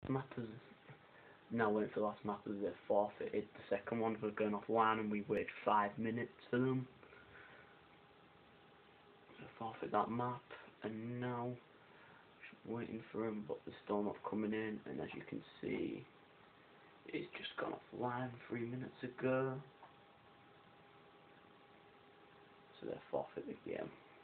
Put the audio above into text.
map is now waiting for the last map as they forfeited. The second ones were going offline and we waited 5 minutes for them. So forfeit that map, and now waiting for them, but they're still not coming in, and as you can see, it's just gone offline 3 minutes ago. So they forfeit the game.